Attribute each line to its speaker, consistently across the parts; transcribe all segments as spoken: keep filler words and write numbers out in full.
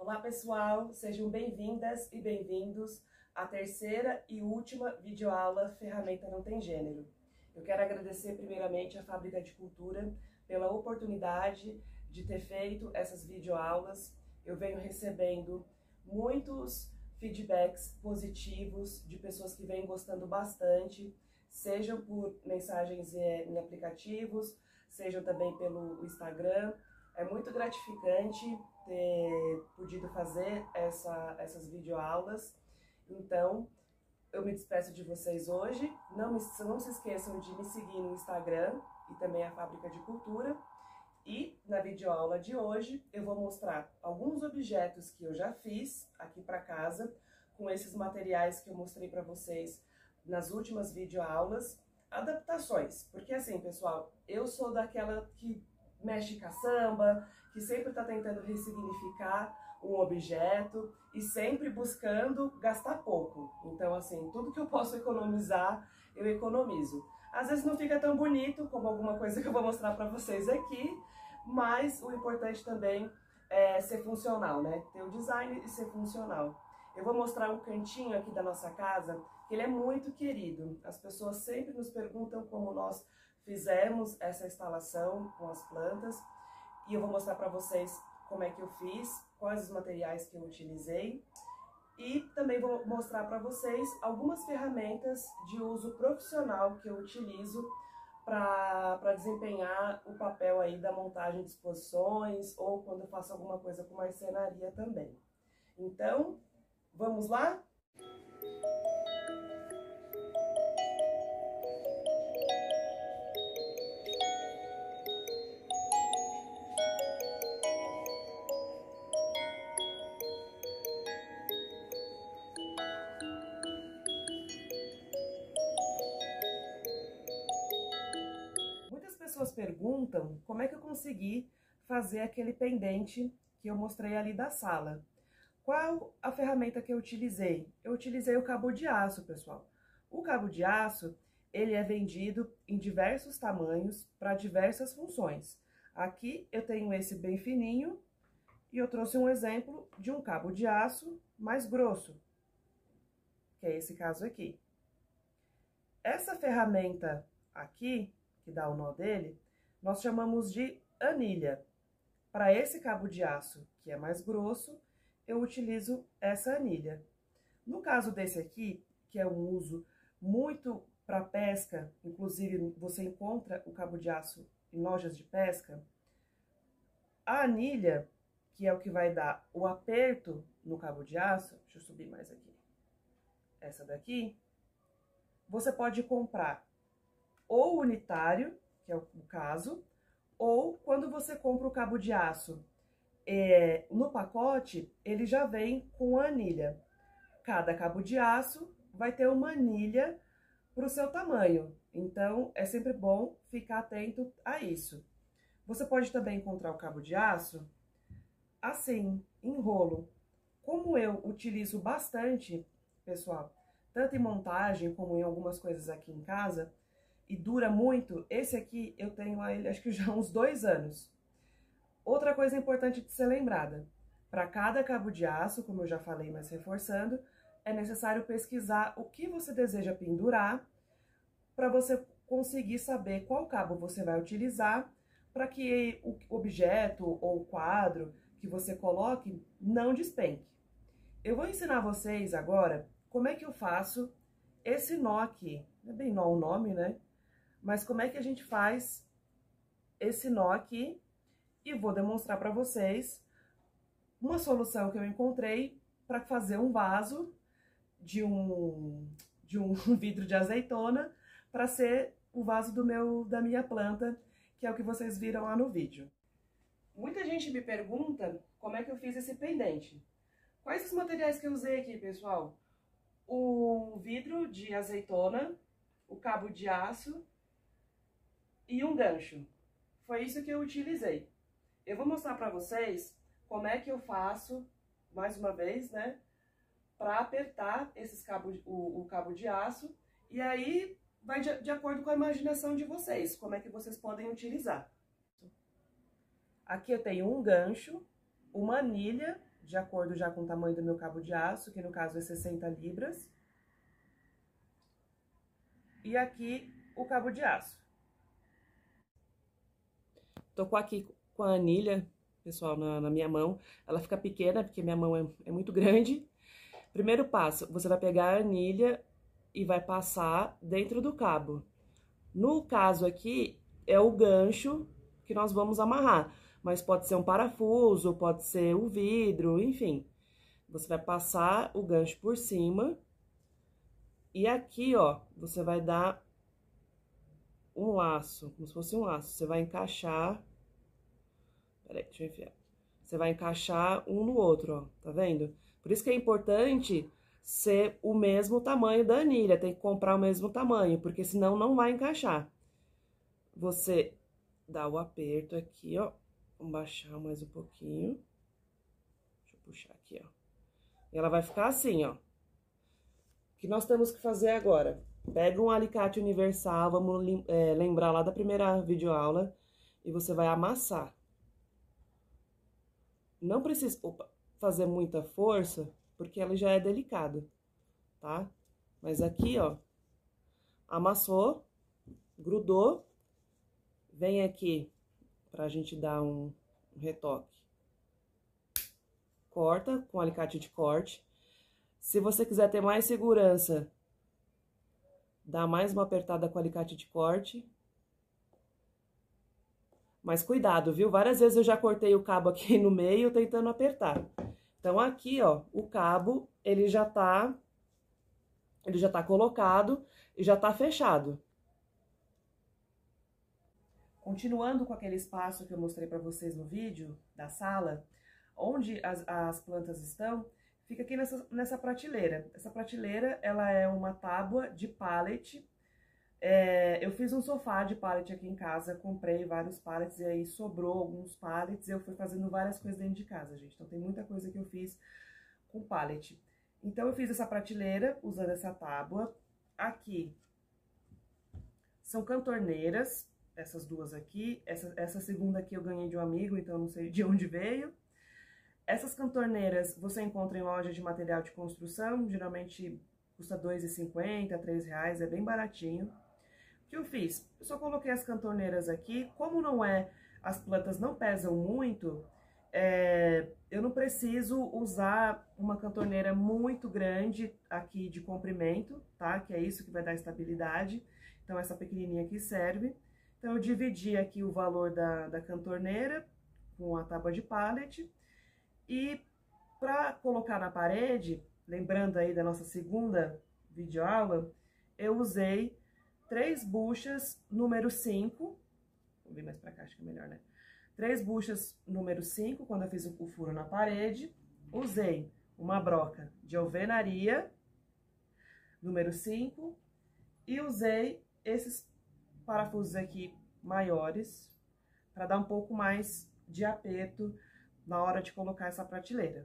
Speaker 1: Olá pessoal, sejam bem-vindas e bem-vindos à terceira e última videoaula Ferramenta Não Tem Gênero. Eu quero agradecer primeiramente à Fábrica de Cultura pela oportunidade de ter feito essas videoaulas. Eu venho recebendo muitos feedbacks positivos de pessoas que vêm gostando bastante, sejam por mensagens em aplicativos, sejam também pelo Instagram. É muito gratificante ter podido fazer essa, essas videoaulas. Então, eu me despeço de vocês hoje. Não, me, não se esqueçam de me seguir no Instagram e também a Fábrica de Cultura. E na videoaula de hoje eu vou mostrar alguns objetos que eu já fiz aqui para casa, com esses materiais que eu mostrei para vocês nas últimas videoaulas. Adaptações, porque assim, pessoal, eu sou daquela que mexe caçamba, que sempre está tentando ressignificar um objeto e sempre buscando gastar pouco. Então, assim, tudo que eu posso economizar, eu economizo. Às vezes não fica tão bonito como alguma coisa que eu vou mostrar para vocês aqui, mas o importante também é ser funcional, né? Ter o design e ser funcional. Eu vou mostrar um cantinho aqui da nossa casa, que ele é muito querido. As pessoas sempre nos perguntam como nós fizemos essa instalação com as plantas, e eu vou mostrar para vocês como é que eu fiz, quais os materiais que eu utilizei, e também vou mostrar para vocês algumas ferramentas de uso profissional que eu utilizo para desempenhar o papel aí da montagem de exposições ou quando eu faço alguma coisa com marcenaria também. Então, vamos lá? Muitas pessoas perguntam como é que eu consegui fazer aquele pendente que eu mostrei ali da sala. Qual a ferramenta que eu utilizei? Eu utilizei o cabo de aço, pessoal. O cabo de aço, ele é vendido em diversos tamanhos para diversas funções. Aqui eu tenho esse bem fininho e eu trouxe um exemplo de um cabo de aço mais grosso, que é esse caso aqui. Essa ferramenta aqui, que dá o nó dele, nós chamamos de anilha. Para esse cabo de aço, que é mais grosso, eu utilizo essa anilha. No caso desse aqui, que é um uso muito para pesca, inclusive você encontra o cabo de aço em lojas de pesca, a anilha, que é o que vai dar o aperto no cabo de aço, deixa eu subir mais aqui, essa daqui, você pode comprar ou unitário, que é o caso, ou quando você compra o cabo de aço é, no pacote, ele já vem com a anilha. Cada cabo de aço vai ter uma anilha para o seu tamanho, então é sempre bom ficar atento a isso. Você pode também encontrar o cabo de aço assim, em rolo. Como eu utilizo bastante, pessoal, tanto em montagem como em algumas coisas aqui em casa, e dura muito, esse aqui eu tenho ele acho que já há uns dois anos. Outra coisa importante de ser lembrada, para cada cabo de aço, como eu já falei, mas reforçando, é necessário pesquisar o que você deseja pendurar para você conseguir saber qual cabo você vai utilizar para que o objeto ou o quadro que você coloque não despenque. Eu vou ensinar vocês agora como é que eu faço esse nó aqui. Não é bem nó o nome, né? Mas como é que a gente faz esse nó aqui, e vou demonstrar para vocês uma solução que eu encontrei para fazer um vaso de um, de um vidro de azeitona para ser o vaso do meu, da minha planta, que é o que vocês viram lá no vídeo. Muita gente me pergunta como é que eu fiz esse pendente. Quais os materiais que eu usei aqui, pessoal? O vidro de azeitona, o cabo de aço e um gancho. Foi isso que eu utilizei. Eu vou mostrar para vocês como é que eu faço, mais uma vez, né, para apertar esses cabos, o, o cabo de aço, e aí vai de, de acordo com a imaginação de vocês, como é que vocês podem utilizar. Aqui eu tenho um gancho, uma anilha de acordo já com o tamanho do meu cabo de aço, que no caso é sessenta libras. E aqui o cabo de aço. Tô com aqui com a anilha, pessoal, na, na minha mão. Ela fica pequena, porque minha mão é, é muito grande. Primeiro passo, você vai pegar a anilha e vai passar dentro do cabo. No caso aqui, é o gancho que nós vamos amarrar. Mas pode ser um parafuso, pode ser o vidro, enfim. Você vai passar o gancho por cima. E aqui, ó, você vai dar um laço, como se fosse um laço. Você vai encaixar... Peraí, deixa eu enfiar. Você vai encaixar um no outro, ó, tá vendo? Por isso que é importante ser o mesmo tamanho da anilha, tem que comprar o mesmo tamanho, porque senão não vai encaixar. Você dá o aperto aqui, ó. Vamos baixar mais um pouquinho. Deixa eu puxar aqui, ó. E ela vai ficar assim, ó. O que nós temos que fazer agora? Pega um alicate universal, vamos é, lembrar lá da primeira videoaula, e você vai amassar. Não precisa opa, fazer muita força, porque ela já é delicado, tá? Mas aqui, ó, amassou, grudou, vem aqui pra gente dar um, um retoque. Corta com alicate de corte. Se você quiser ter mais segurança, dá mais uma apertada com alicate de corte. Mas cuidado, viu? Várias vezes eu já cortei o cabo aqui no meio tentando apertar. Então, aqui, ó, o cabo, ele já tá, ele já tá colocado e já tá fechado. Continuando com aquele espaço que eu mostrei pra vocês no vídeo da sala, onde as, as plantas estão, fica aqui nessa, nessa prateleira. Essa prateleira, ela é uma tábua de pallet. É, eu fiz um sofá de pallet aqui em casa, comprei vários pallets e aí sobrou alguns pallets e eu fui fazendo várias coisas dentro de casa, gente. Então tem muita coisa que eu fiz com pallet. Então eu fiz essa prateleira usando essa tábua. Aqui são cantorneiras, essas duas aqui. Essa, essa segunda aqui eu ganhei de um amigo, então eu não sei de onde veio. Essas cantorneiras você encontra em loja de material de construção, geralmente custa dois reais e cinquenta centavos, três reais, é bem baratinho. O que eu fiz? Eu só coloquei as cantorneiras aqui, como não é, as plantas não pesam muito, é, eu não preciso usar uma cantorneira muito grande aqui de comprimento, tá? Que é isso que vai dar estabilidade, então essa pequenininha aqui serve. Então eu dividi aqui o valor da, da cantorneira com a tábua de pallet. E para colocar na parede, lembrando aí da nossa segunda videoaula, eu usei três buchas número cinco, vou vir mais para cá, acho que é melhor, né? Três buchas número cinco, quando eu fiz o furo na parede, usei uma broca de alvenaria, número cinco, e usei esses parafusos aqui maiores, para dar um pouco mais de aperto na hora de colocar essa prateleira.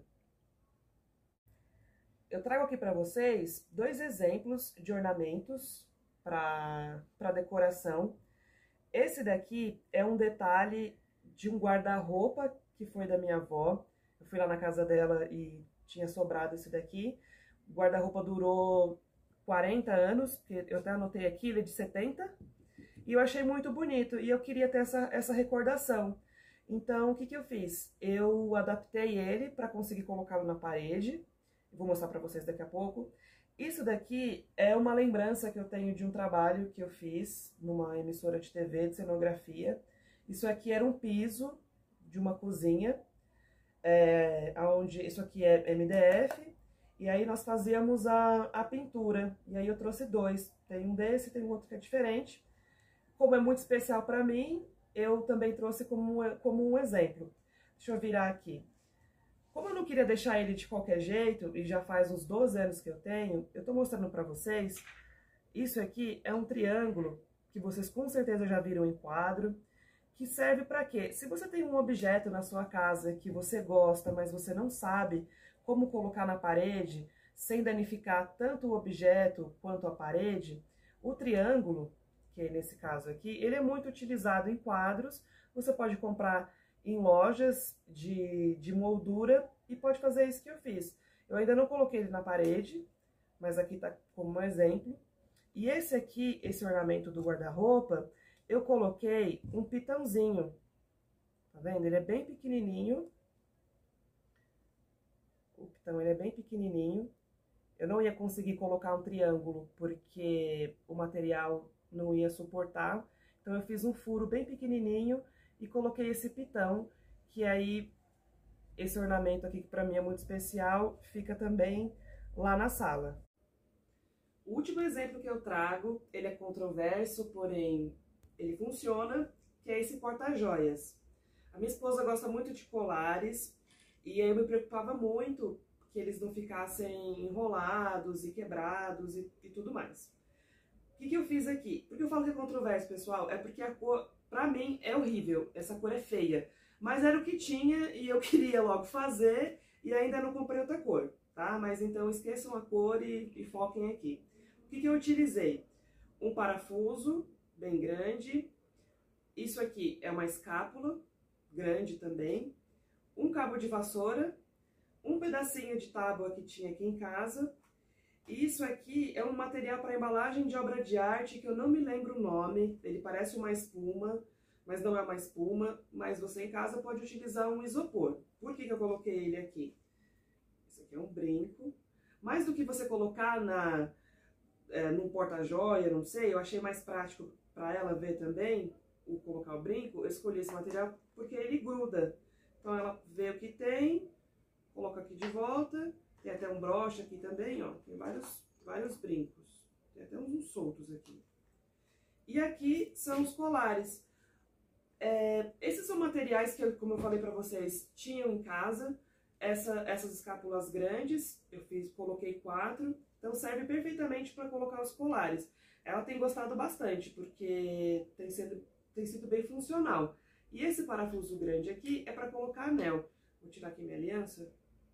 Speaker 1: Eu trago aqui para vocês dois exemplos de ornamentos para decoração. Esse daqui é um detalhe de um guarda-roupa que foi da minha avó. Eu fui lá na casa dela e tinha sobrado esse daqui. O guarda-roupa durou quarenta anos, porque eu até anotei aqui, ele é de setenta. E eu achei muito bonito e eu queria ter essa, essa recordação. Então, o que que eu fiz? Eu adaptei ele para conseguir colocá-lo na parede. Vou mostrar para vocês daqui a pouco. Isso daqui é uma lembrança que eu tenho de um trabalho que eu fiz numa emissora de T V, de cenografia. Isso aqui era um piso de uma cozinha, é, onde isso aqui é M D F, e aí nós fazíamos a, a pintura. E aí eu trouxe dois. Tem um desse, tem um outro que é diferente. Como é muito especial para mim, eu também trouxe como um, como um exemplo. Deixa eu virar aqui. Como eu não queria deixar ele de qualquer jeito, e já faz uns doze anos que eu tenho, eu tô mostrando pra vocês, isso aqui é um triângulo, que vocês com certeza já viram em quadro, que serve pra quê? Se você tem um objeto na sua casa que você gosta, mas você não sabe como colocar na parede, sem danificar tanto o objeto quanto a parede, o triângulo, que é nesse caso aqui, ele é muito utilizado em quadros. Você pode comprar em lojas de, de moldura e pode fazer isso que eu fiz. Eu ainda não coloquei ele na parede, mas aqui tá como um exemplo. E esse aqui, esse ornamento do guarda-roupa, eu coloquei um pitãozinho. Tá vendo? Ele é bem pequenininho. O pitão, ele é bem pequenininho. Eu não ia conseguir colocar um triângulo, porque o material não ia suportar. Então, eu fiz um furo bem pequenininho e coloquei esse pitão, que aí, esse ornamento aqui, que pra mim é muito especial, fica também lá na sala. O último exemplo que eu trago, ele é controverso, porém, ele funciona, que é esse porta-joias. A minha esposa gosta muito de colares, e aí eu me preocupava muito que eles não ficassem enrolados e quebrados e, e tudo mais. O que, que eu fiz aqui? Por que eu falo que é controverso, pessoal? É porque a cor, pra mim, é horrível. Essa cor é feia. Mas era o que tinha e eu queria logo fazer e ainda não comprei outra cor, tá? Mas então esqueçam a cor e, e foquem aqui. O que, que eu utilizei? Um parafuso bem grande. Isso aqui é uma escápula grande também. Um cabo de vassoura. Um pedacinho de tábua que tinha aqui em casa. Isso aqui é um material para embalagem de obra de arte que eu não me lembro o nome. Ele parece uma espuma, mas não é uma espuma. Mas você em casa pode utilizar um isopor. Por que, que eu coloquei ele aqui? Esse aqui é um brinco. Mais do que você colocar na, é, num porta-joia, não sei, eu achei mais prático para ela ver também, o colocar o brinco. Eu escolhi esse material porque ele gruda. Então ela vê o que tem, coloca aqui de volta. Tem até um broche aqui também, ó. Tem vários, vários brincos. Tem até uns soltos aqui. E aqui são os colares. É, esses são materiais que, eu, como eu falei pra vocês, tinham em casa. Essa, essas escápulas grandes, eu fiz, coloquei quatro. Então serve perfeitamente para colocar os colares. Ela tem gostado bastante, porque tem sido, tem sido bem funcional. E esse parafuso grande aqui é para colocar anel. Vou tirar aqui minha aliança.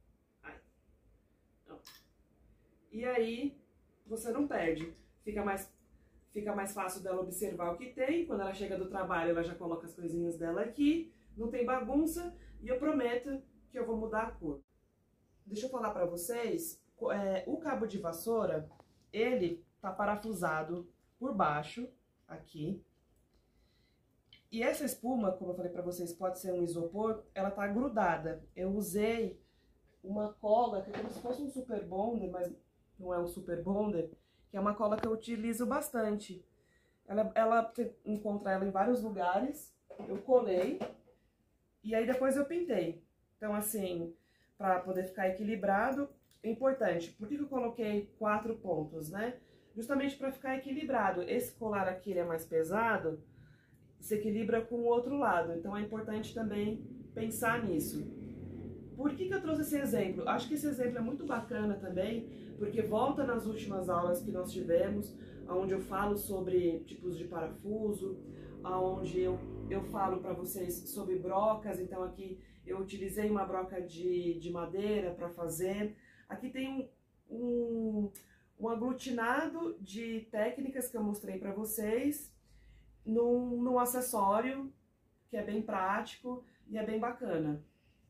Speaker 1: E aí, você não perde. Fica mais, fica mais fácil dela observar o que tem. Quando ela chega do trabalho, ela já coloca as coisinhas dela aqui. Não tem bagunça. E eu prometo que eu vou mudar a cor. Deixa eu falar pra vocês. É, o cabo de vassoura, ele tá parafusado por baixo, aqui. E essa espuma, como eu falei pra vocês, pode ser um isopor, ela tá grudada. Eu usei uma cola, que é como se fosse um super bonder, mas não é um super bonder, que é uma cola que eu utilizo bastante. Ela, ela você encontra ela em vários lugares, eu colei, e aí depois eu pintei. Então, assim, para poder ficar equilibrado, é importante. Por que eu coloquei quatro pontos, né? Justamente para ficar equilibrado. Esse colar aqui, ele é mais pesado, se equilibra com o outro lado. Então, é importante também pensar nisso. Por que que eu trouxe esse exemplo? Acho que esse exemplo é muito bacana também, porque volta nas últimas aulas que nós tivemos, onde eu falo sobre tipos de parafuso, onde eu, eu falo para vocês sobre brocas. Então aqui eu utilizei uma broca de, de madeira para fazer. Aqui tem um, um, um aglutinado de técnicas que eu mostrei para vocês num, num acessório que é bem prático e é bem bacana.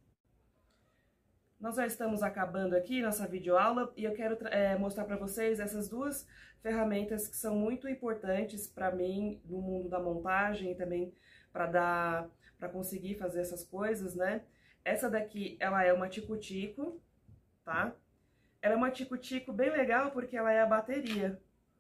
Speaker 1: Nós já estamos acabando aqui nossa videoaula e eu quero é, mostrar para vocês essas duas ferramentas que são muito importantes para mim no mundo da montagem e também para dar, para conseguir fazer essas coisas, né? Essa daqui, ela é uma tico-tico, tá? Ela é uma tico-tico bem legal porque ela é a bateria.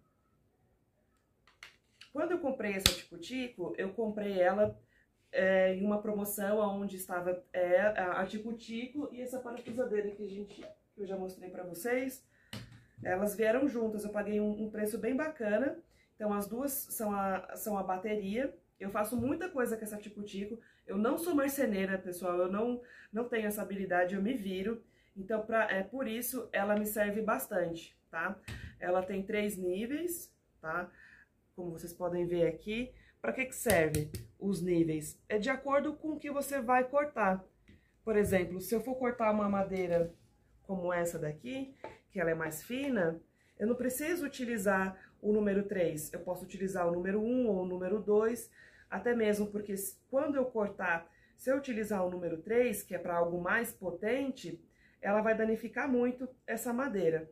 Speaker 1: Quando eu comprei essa tico-tico, eu comprei ela É, em uma promoção onde estava é, a tico-tico e essa parafusadeira que, a gente, que eu já mostrei para vocês. Elas vieram juntas, eu paguei um, um preço bem bacana. Então as duas são a, são a bateria. Eu faço muita coisa com essa tico-tico. Eu não sou marceneira, pessoal, eu não, não tenho essa habilidade, eu me viro. Então pra, é, por isso ela me serve bastante, tá? Ela tem três níveis, tá? Como vocês podem ver aqui. Para que que serve os níveis? É de acordo com o que você vai cortar. Por exemplo, se eu for cortar uma madeira como essa daqui, que ela é mais fina, eu não preciso utilizar o número três. Eu posso utilizar o número um ou o número dois, até mesmo porque quando eu cortar, se eu utilizar o número três, que é para algo mais potente, ela vai danificar muito essa madeira.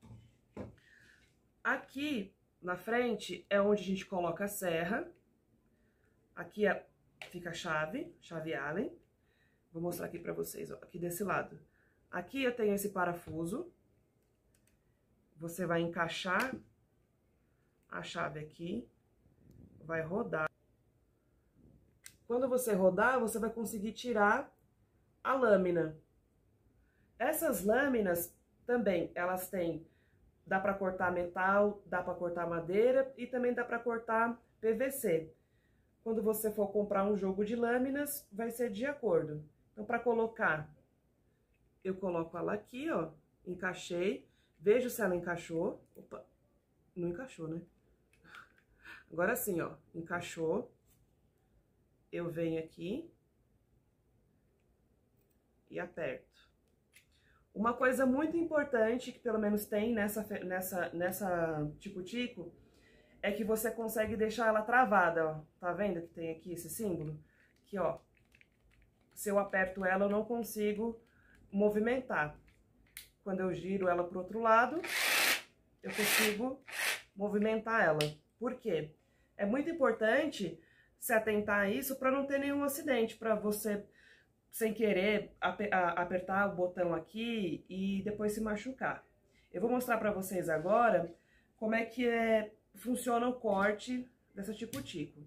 Speaker 1: Aqui na frente é onde a gente coloca a serra. Aqui é, fica a chave, chave Allen. Vou mostrar aqui pra vocês, ó, aqui desse lado. Aqui eu tenho esse parafuso. Você vai encaixar a chave aqui, vai rodar. Quando você rodar, você vai conseguir tirar a lâmina. Essas lâminas também, elas têm, dá para cortar metal, dá para cortar madeira e também dá para cortar P V C. Quando você for comprar um jogo de lâminas, vai ser de acordo. Então, para colocar, eu coloco ela aqui, ó, encaixei, vejo se ela encaixou. Opa, não encaixou, né? Agora sim, ó, encaixou. Eu venho aqui e aperto. Uma coisa muito importante, que pelo menos tem nessa, nessa, nessa tico-tico, é que você consegue deixar ela travada, ó. Tá vendo que tem aqui esse símbolo? Aqui, ó. Se eu aperto ela, eu não consigo movimentar. Quando eu giro ela pro outro lado, eu consigo movimentar ela. Por quê? É muito importante se atentar a isso para não ter nenhum acidente, para você, sem querer, apertar o botão aqui e depois se machucar. Eu vou mostrar para vocês agora como é que é, funciona o corte dessa tico-tico.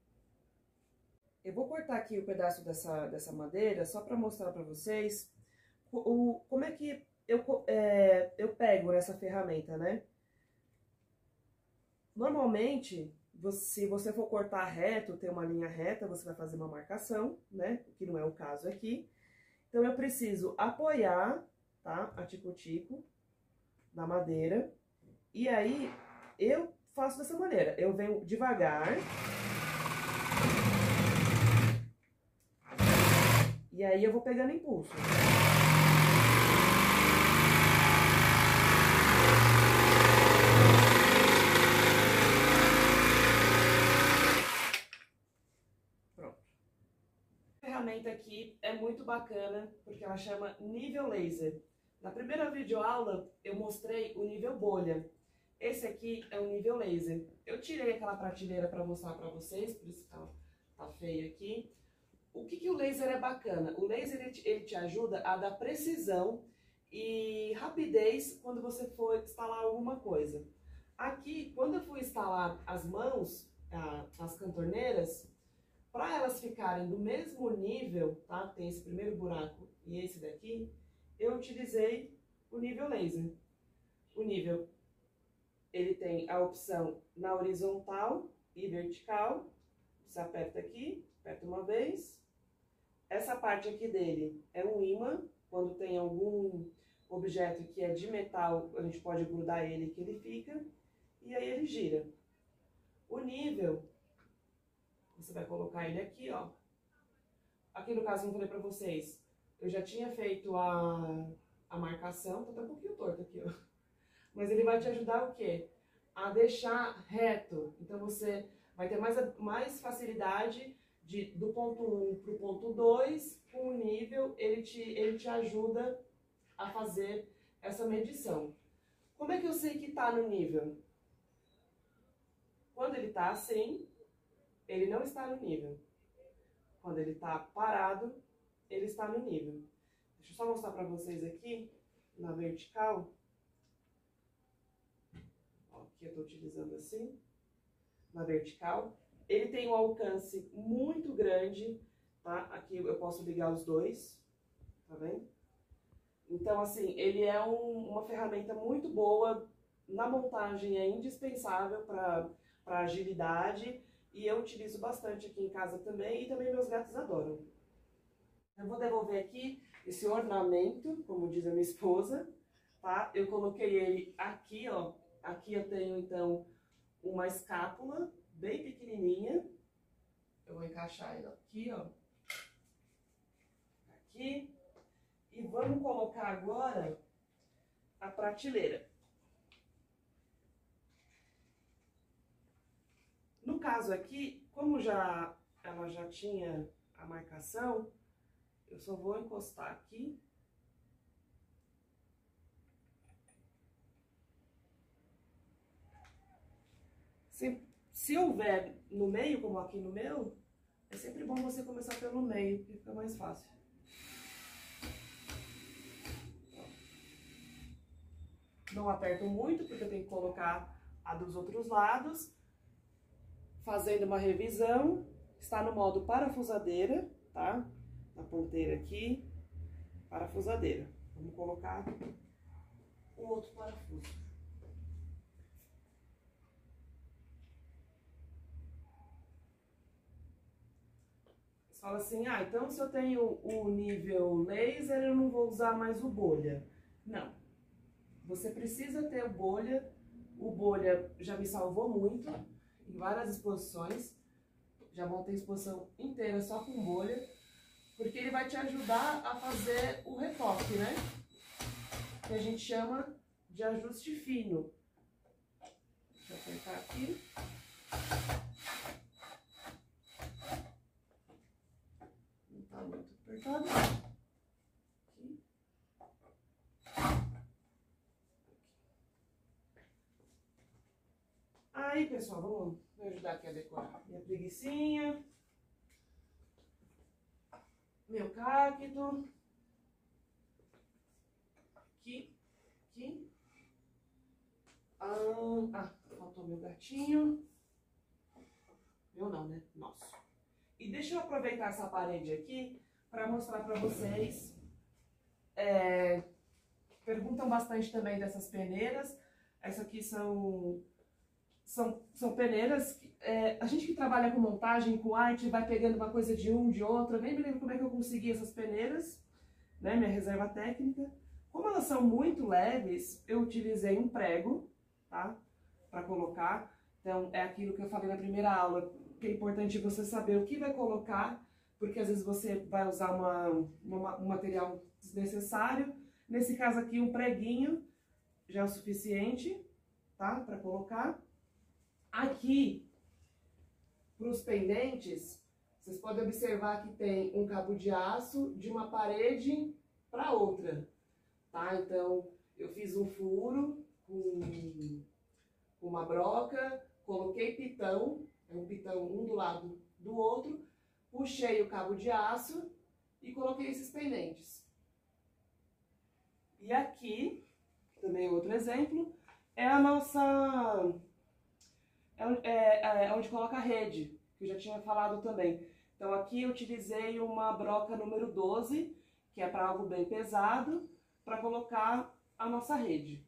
Speaker 1: Eu vou cortar aqui o pedaço dessa, dessa madeira só para mostrar para vocês o, como é que eu, é, eu pego nessa ferramenta, né? Normalmente, você, se você for cortar reto, ter uma linha reta, você vai fazer uma marcação, né? Que não é o caso aqui. Então, eu preciso apoiar, tá? A tico-tico na madeira. E aí, eu faço dessa maneira. Eu venho devagar. E aí, eu vou pegando impulso. Ferramenta aqui é muito bacana, porque ela chama nível laser. Na primeira videoaula eu mostrei o nível bolha. Esse aqui é o nível laser. Eu tirei aquela prateleira para mostrar para vocês, por isso que tá, tá feio aqui. O que, que o laser é bacana? O laser ele te, ele te ajuda a dar precisão e rapidez quando você for instalar alguma coisa. Aqui, quando eu fui instalar as mãos, as cantorneiras, para elas ficarem do mesmo nível, tá? Tem esse primeiro buraco e esse daqui, eu utilizei o nível laser. O nível, ele tem a opção na horizontal e vertical. Você aperta aqui, aperta uma vez. Essa parte aqui dele é um ímã. Quando tem algum objeto que é de metal, a gente pode grudar ele que ele fica. E aí ele gira. O nível, você vai colocar ele aqui, ó. Aqui no caso, eu falei pra vocês, eu já tinha feito a, a marcação, tá até um pouquinho torto aqui, ó. Mas ele vai te ajudar o quê? A deixar reto. Então você vai ter mais, mais facilidade de, do ponto um pro ponto dois, com o nível, ele te, ele te ajuda a fazer essa medição. Como é que eu sei que tá no nível? Quando ele tá assim, ele não está no nível. Quando ele está parado, ele está no nível. Deixa eu só mostrar para vocês aqui, na vertical. Ó, aqui eu estou utilizando assim, na vertical. Ele tem um alcance muito grande, tá? Aqui eu posso ligar os dois, tá vendo? Então, assim, ele é um, uma ferramenta muito boa, na montagem é indispensável para para agilidade. E eu utilizo bastante aqui em casa também, e também meus gatos adoram. Eu vou devolver aqui esse ornamento, como diz a minha esposa, tá? Eu coloquei ele aqui, ó. Aqui eu tenho, então, uma escápula bem pequenininha. Eu vou encaixar ele aqui, ó. Aqui. E vamos colocar agora a prateleira. No caso aqui, como já ela já tinha a marcação, eu só vou encostar aqui Se, se houver no meio, como aqui no meu, é sempre bom você começar pelo meio, porque fica mais fácil. Não aperto muito, porque eu tenho que colocar a dos outros lados. Fazendo uma revisão, está no modo parafusadeira, tá? Na ponteira aqui, parafusadeira. Vamos colocar o outro parafuso. Você fala assim, ah, então se eu tenho o nível laser, eu não vou usar mais o bolha. Não. Você precisa ter o bolha. O bolha já me salvou muito em várias exposições. Já montei exposição inteira só com bolha, porque ele vai te ajudar a fazer o retoque, né? Que a gente chama de ajuste fino. Deixa eu apertar aqui. Não tá muito apertado. Aqui. Aí, pessoal, vamos me ajudar aqui a decorar minha preguicinha, meu cacto, aqui, aqui, ah, ah, faltou meu gatinho, meu não, né, nosso. E deixa eu aproveitar essa parede aqui para mostrar para vocês, é, perguntam bastante também dessas peneiras, essa aqui são... São, são peneiras, é, a gente que trabalha com montagem, com arte, vai pegando uma coisa de um, de outro. Eu nem me lembro como é que eu consegui essas peneiras, né, minha reserva técnica. Como elas são muito leves, eu utilizei um prego, tá, para colocar. Então, é aquilo que eu falei na primeira aula, que é importante você saber o que vai colocar, porque às vezes você vai usar uma, uma, um material desnecessário. Nesse caso aqui, um preguinho já é o suficiente, tá, para colocar. Aqui, para os pendentes, vocês podem observar que tem um cabo de aço de uma parede para outra, tá? Então, eu fiz um furo com uma broca, coloquei pitão, é um pitão um do lado do outro, puxei o cabo de aço e coloquei esses pendentes. E aqui, também outro exemplo, é a nossa... É, é, é onde coloca a rede, que eu já tinha falado também. Então aqui eu utilizei uma broca número doze, que é para algo bem pesado, para colocar a nossa rede.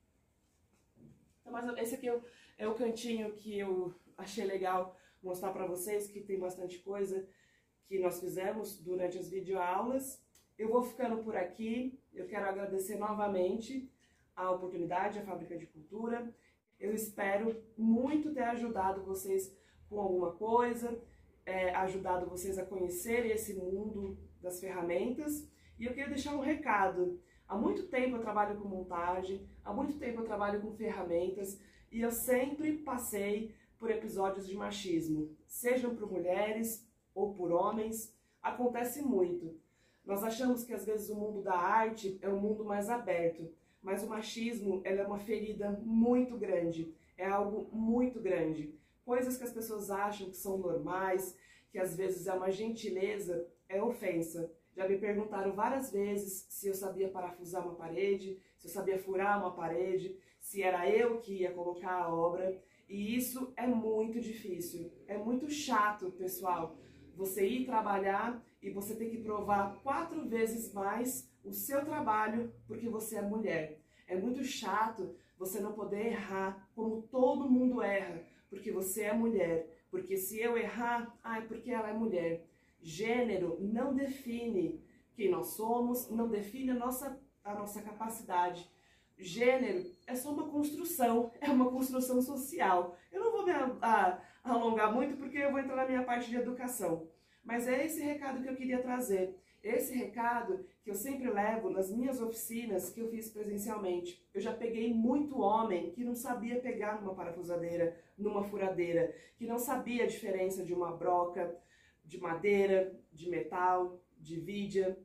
Speaker 1: Então, mas esse aqui é o, é o cantinho que eu achei legal mostrar para vocês, que tem bastante coisa que nós fizemos durante as videoaulas. Eu vou ficando por aqui, eu quero agradecer novamente a oportunidade, a Fábrica de Cultura. Eu espero muito ter ajudado vocês com alguma coisa, é, ajudado vocês a conhecerem esse mundo das ferramentas. E eu queria deixar um recado. Há muito tempo eu trabalho com montagem, há muito tempo eu trabalho com ferramentas e eu sempre passei por episódios de machismo, sejam por mulheres ou por homens, acontece muito. Nós achamos que às vezes o mundo da arte é um mundo mais aberto, mas o machismo ela é uma ferida muito grande, é algo muito grande. Coisas que as pessoas acham que são normais, que às vezes é uma gentileza, é ofensa. Já me perguntaram várias vezes se eu sabia parafusar uma parede, se eu sabia furar uma parede, se era eu que ia colocar a obra. E isso é muito difícil, é muito chato, pessoal. Você ir trabalhar e você ter que provar quatro vezes mais o seu trabalho porque você é mulher. É muito chato você não poder errar como todo mundo erra, porque você é mulher. Porque se eu errar, ah, é porque ela é mulher. Gênero não define quem nós somos, não define a nossa, a nossa capacidade. Gênero é só uma construção, é uma construção social. Eu não vou me a, alongar muito porque eu vou entrar na minha parte de educação. Mas é esse recado que eu queria trazer. Esse recado que eu sempre levo nas minhas oficinas que eu fiz presencialmente. Eu já peguei muito homem que não sabia pegar numa parafusadeira, numa furadeira, que não sabia a diferença de uma broca, de madeira, de metal, de vidia.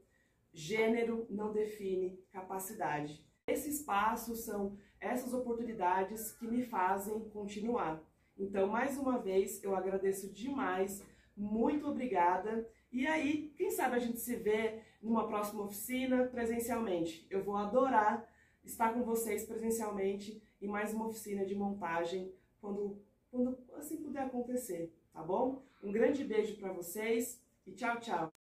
Speaker 1: Gênero não define capacidade. Esses passos são essas oportunidades que me fazem continuar. Então, mais uma vez, eu agradeço demais, muito obrigada. E aí, quem sabe a gente se vê numa próxima oficina presencialmente. Eu vou adorar estar com vocês presencialmente em mais uma oficina de montagem, quando, quando assim puder acontecer, tá bom? Um grande beijo para vocês e tchau, tchau!